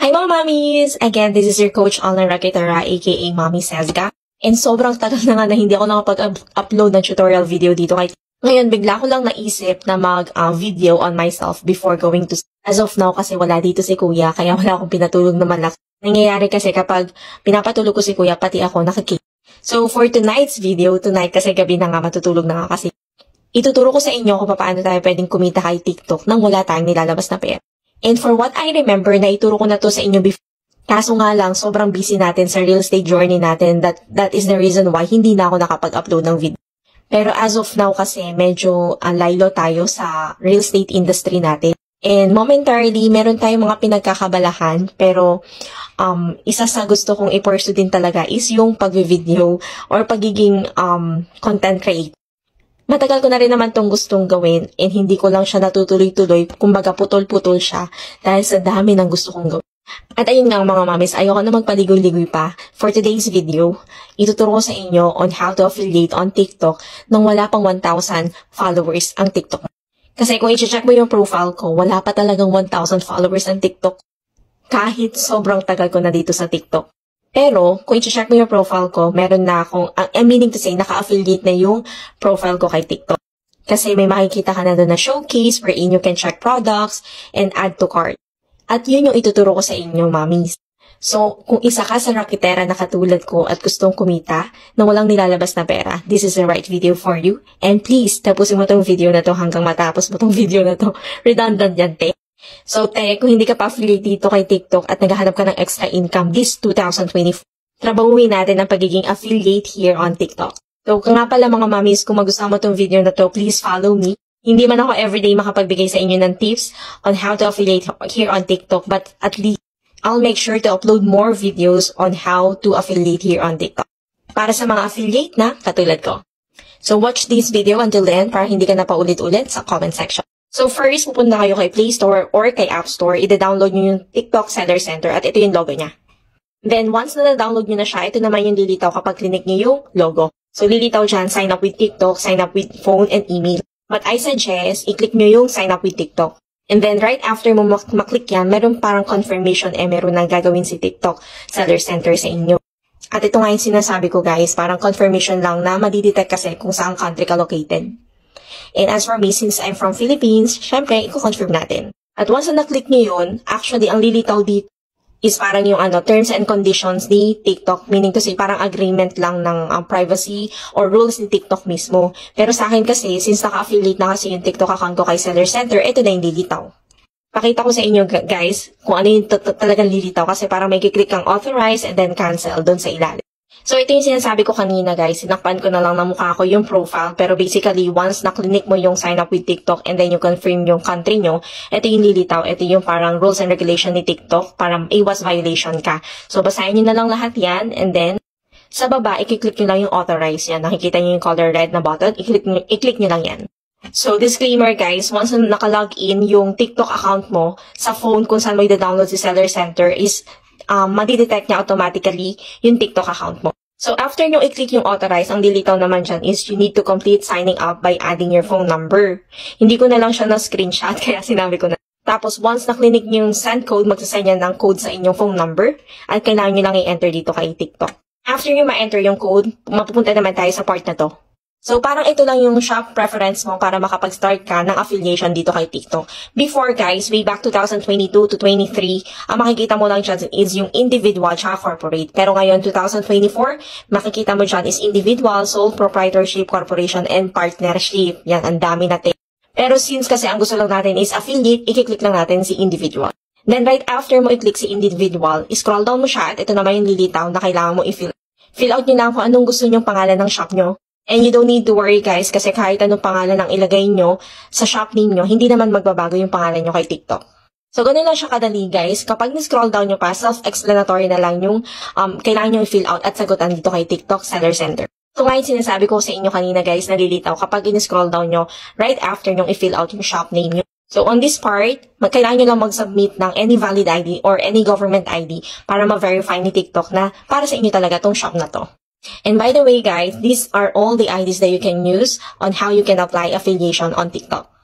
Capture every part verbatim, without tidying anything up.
Hi mga mommies! Again, this is your coach online Rakitara aka Mommy Sezga. And sobrang tagal na nga na hindi ako nakapag-upload ng tutorial video dito. Kahit ngayon, bigla ko lang naisip na mag-video uh, on myself before going to as of now kasi wala dito si kuya, kaya wala akong pinatulog na malaki. Nangyayari kasi kapag pinapatulog ko si kuya, pati ako nakikita. So for tonight's video, tonight kasi gabi na nga, matutulog na nga kasi, ituturo ko sa inyo kung paano tayo pwedeng kumita kay TikTok nang wala tayong nilalabas na pera. And for what I remember, na ituro ko na to sa inyo before. Kaso nga lang, sobrang busy natin sa real estate journey natin. That, that is the reason why hindi na ako nakapag-upload ng video. Pero as of now kasi, medyo uh, laylo tayo sa real estate industry natin. And momentarily, meron tayong mga pinagkakabalahan. Pero um, isa sa gusto kong i-pursue din talaga is yung pag-video or pagiging um, content creator. Matagal ko na rin naman tong gustong gawin and hindi ko lang siya natutuloy-tuloy, kumbaga putol-putol siya dahil sa dami ng gusto kong gawin. At ayun nga mga mamis, ayoko na magpaligoy-ligoy pa. For today's video, ituturo ko sa inyo on how to affiliate on TikTok nang wala pang one thousand followers ang TikTok. Kasi kung i-check mo yung profile ko, wala pa talagang one thousand followers ang TikTok. Kahit sobrang tagal ko na dito sa TikTok. Pero, kung i-check mo yung profile ko, meron na akong, I'm meaning to say, naka-affiliate na yung profile ko kay TikTok. Kasi may makikita ka na doon na showcase wherein you can check products and add to cart. At yun yung ituturo ko sa inyo, mommies. So, kung isa ka sa rakitera na katulad ko at gustong kumita na walang nilalabas na pera, this is the right video for you. And please, tapusin mo tong video na to hanggang matapos mo tong video na to. Redundant yan, te. So, te, kung hindi ka pa affiliate dito kay TikTok at naghahanap ka ng extra income this two thousand twenty-four, trabahuin natin ang pagiging affiliate here on TikTok. So, kung nga pala mga mommies, kung magustuhan mo tong video na to, please follow me. Hindi man ako everyday makapagbigay sa inyo ng tips on how to affiliate here on TikTok, but at least I'll make sure to upload more videos on how to affiliate here on TikTok. Para sa mga affiliate na katulad ko. So, watch this video until then para hindi ka na paulit-ulit sa comment section. So first, pupunta kayo kay Play Store or kay App Store, ida-download nyo yung TikTok Seller Center at ito yung logo niya. Then once na na-download nyo na siya, ito naman yung lilitaw kapag click nyo yung logo. So lilitaw dyan, sign up with TikTok, sign up with phone and email. But I suggest, i-click nyo yung sign up with TikTok. And then right after mo maklik yan, meron parang confirmation eh, meron nang gagawin si TikTok Seller Center sa inyo. At ito nga yung sinasabi ko guys, parang confirmation lang na madidetect kasi kung saan country ka located. And as for me, since I'm from Philippines, syempre, i-confirm natin. At once na na-click nyo yun, actually, ang lilitaw dito is parang yung ano, terms and conditions ni TikTok. Meaning to say, parang agreement lang ng um, privacy or rules ni TikTok mismo. Pero sa akin kasi, since naka-affiliate na kasi yung TikTok account ko kay Seller Center, ito na yung lilitaw. Pakita ko sa inyo, guys, kung ano yung talagang lilitaw. Kasi parang may kiklik kang authorize and then cancel doon sa ilalim. So, ito yung sinasabi ko kanina, guys. Sinakpan ko na lang na mukha ko yung profile. Pero basically, once na-click mo yung sign up with TikTok and then you confirm yung country nyo, ito yung lilitaw. Ito yung parang rules and regulation ni TikTok para iwas violation ka. So, basahin nyo na lang lahat yan. And then, sa baba, i-click nyo lang yung authorize yan. Nakikita nyo yung color red na button. I-click nyo, i-click nyo lang yan. So, disclaimer guys, once na nakalog in yung TikTok account mo sa phone kung saan mo i-download si Seller Center is Um, madidetect niya automatically yung TikTok account mo. So, after nyo i-click yung authorize, ang dilitaw naman dyan is you need to complete signing up by adding your phone number. Hindi ko na lang siya na-screenshot, kaya sinabi ko na. Tapos, once na-click nyo yung send code, magsasend yan ng code sa inyong phone number at kailangan nyo lang i-enter dito kay TikTok. After nyo ma-enter yung code, mapupunta naman tayo sa part na to. So, parang ito lang yung shop preference mo para makapag-start ka ng affiliation dito kay TikTok. Before, guys, way back two thousand twenty-two to twenty-three, ang makikita mo lang dyan is yung individual tsaka corporate. Pero ngayon, two thousand twenty-four, makikita mo dyan is individual, sole proprietorship, corporation, and partnership. Yan, ang dami natin. Pero since kasi ang gusto lang natin is affiliate, i-click lang natin si individual. Then, right after mo i-click si individual, scroll down mo siya at ito naman yung lilitaw na kailangan mo i-fill. Fill out nyo lang kung anong gusto nyong pangalan ng shop nyo. And you don't need to worry guys kasi kahit anong pangalan ang ilagay nyo sa shop name nyo, hindi naman magbabago yung pangalan nyo kay TikTok. So, ganun lang siya kadali guys. Kapag ni-scroll down nyo pa, self-explanatory na lang yung um, kailangan nyo i-fill out at sagutan dito kay TikTok Seller Center. So, ngayon sinasabi ko sa inyo kanina guys, nalilitaw kapag in-scroll down nyo right after nyo i-fill out yung shop name nyo. So, on this part, kailangan nyo lang mag-submit ng any valid I D or any government I D para ma-verify ni TikTok na para sa inyo talaga tong shop na to. And by the way guys, these are all the I Ds that you can use on how you can apply affiliation on TikTok.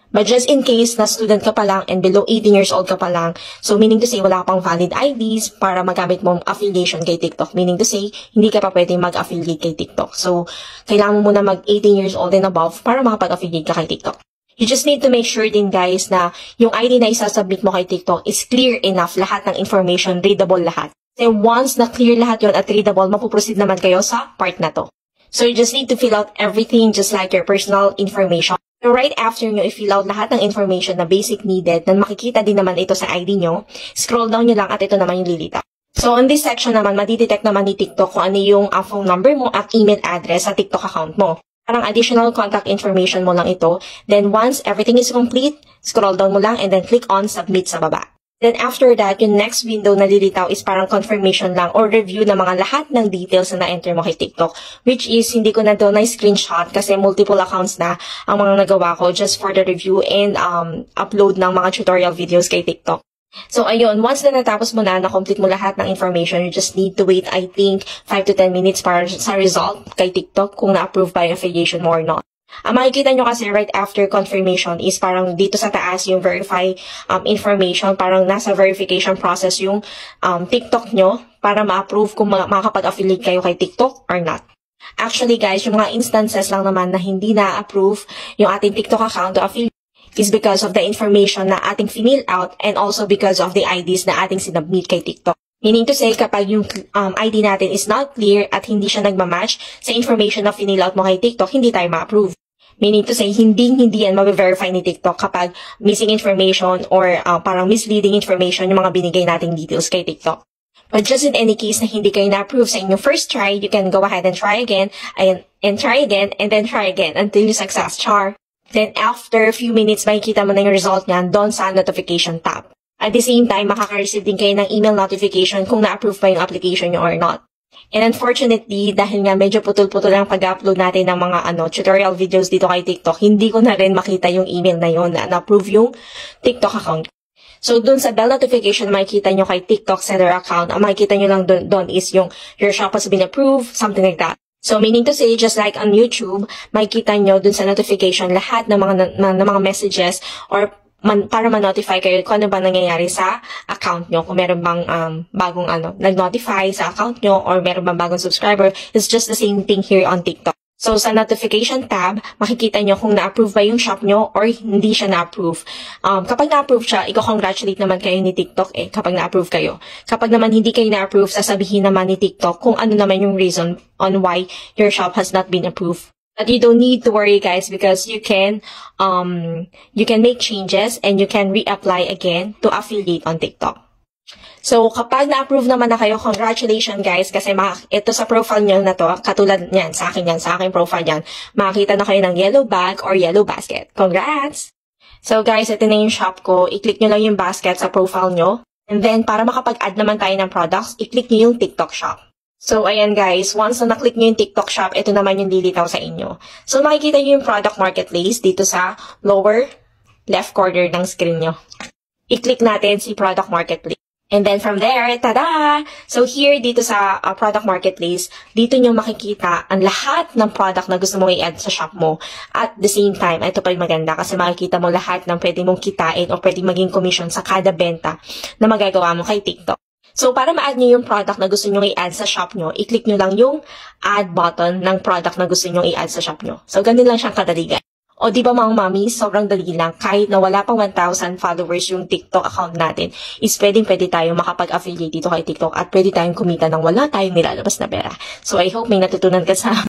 But just in case na student ka pa lang and below eighteen years old ka pa lang, so meaning to say wala ka pang valid I Ds para magamit mong affiliation kay TikTok. Meaning to say, hindi ka pa pwede mag-affiliate kay TikTok. So, kailangan mo muna mag eighteen years old and above para makapag-affiliate ka kay TikTok. You just need to make sure din guys na yung I D na isasubmit mo kay TikTok is clear enough, lahat ng information, readable lahat. Then once na clear lahat yon at readable, mapuproceed naman kayo sa part na to. So, you just need to fill out everything just like your personal information. So, right after nyo i-fill out lahat ng information na basic needed, na makikita din naman ito sa I D nyo, scroll down nyo lang at ito naman yung lilitaw. So, on this section naman, madidetect naman ni TikTok kung ano yung uh, phone number mo at email address sa TikTok account mo. Parang additional contact information mo lang ito. Then, once everything is complete, scroll down mo lang and then click on Submit sa baba. Then after that, yung next window na lilitaw is parang confirmation lang or review ng mga lahat ng details na na-enter mo kay TikTok. Which is, hindi ko na doon na-screenshot kasi multiple accounts na ang mga nagawa ko just for the review and um, upload ng mga tutorial videos kay TikTok. So ayun, once na natapos mo na, na-complete mo lahat ng information, you just need to wait, I think, five to ten minutes para sa result kay TikTok kung na-approve ba yung affiliation mo or not. Ang makikita nyo kasi right after confirmation is parang dito sa taas yung verify um, information, parang nasa verification process yung um, TikTok nyo para ma-approve kung makakapag-affiliate kayo kay TikTok or not. Actually guys, yung mga instances lang naman na hindi na-approve yung ating TikTok account to affiliate is because of the information na ating finil out and also because of the I Ds na ating sinubmit kay TikTok. Meaning to say, kapag yung um, I D natin is not clear at hindi siya nagmamatch sa information na finil out mo kay TikTok, hindi tayo ma-approve. Meaning to say, hindi hindi yan ma-verify ni TikTok kapag missing information or uh, parang misleading information yung mga binigay nating details kay TikTok. But just in any case na hindi kayo na-approve sa inyong first try, you can go ahead and try again, and, and try again, and then try again until you success, char. Then after a few minutes, makikita mo na yung result niyan doon sa notification tab. At the same time, makaka-receive din kayo ng email notification kung na-approve pa yung application nyo or not. And unfortunately, dahil nga medyo putol-putol ang pag-upload natin ng mga ano tutorial videos dito kay TikTok, hindi ko na rin makita yung email na yun na na-approve yung TikTok account. So, dun sa bell notification, makikita nyo kay TikTok seller account, ang makikita nyo lang dun, dun is yung your shop has been approved, something like that. So, meaning to say, just like on YouTube, makikita nyo dun sa notification lahat ng mga, ng, ng mga messages or Man, para ma-notify kayo kung ano ba nangyayari sa account nyo. Kung meron bang um, bagong ano, nag-notify sa account nyo or meron bang bagong subscriber, it's just the same thing here on TikTok. So, sa notification tab, makikita nyo kung na-approve ba yung shop nyo or hindi siya na-approve. Um, kapag na-approve siya, i-congratulate naman kayo ni TikTok eh, kapag na-approve kayo. Kapag naman hindi kayo na-approve, sasabihin naman ni TikTok kung ano naman yung reason on why your shop has not been approved. But you don't need to worry guys because you can um you can make changes and you can reapply again to affiliate on TikTok. So kapag na-approve naman na kayo, congratulations guys kasi ito sa profile nyo na to, katulad niyan, sa akin yan, sa aking profile yan, makikita na kayo ng yellow bag or yellow basket. Congrats! So guys, ito na yung shop ko. I-click nyo lang yung basket sa profile nyo. And then para makapag-add naman tayo ng products, i-click nyo yung TikTok shop. So, ayan guys, once na naklik nyo yung TikTok shop, ito naman yung lilitaw sa inyo. So, makikita nyo yung product marketplace dito sa lower left corner ng screen nyo. I-click natin si product marketplace. And then from there, tada! So, here, dito sa uh, product marketplace, dito nyo makikita ang lahat ng product na gusto mo i-add sa shop mo. At the same time, ito pa yung maganda kasi makikita mo lahat ng pwede mong kitain o pwede maging commission sa kada benta na magagawa mo kay TikTok. So, para ma-add nyo yung product na gusto nyo i-add sa shop nyo, i-click nyo lang yung add button ng product na gusto nyo i-add sa shop nyo. So, ganun lang siyang kadali guys. O, di ba mga mami, sobrang dali lang. Kahit na wala pang one thousand followers yung TikTok account natin, is pwedeng-pwede tayo makapag-affiliate dito kay TikTok at pwede tayong kumita ng wala tayong nilalabas na pera. So, I hope may natutunan ka sa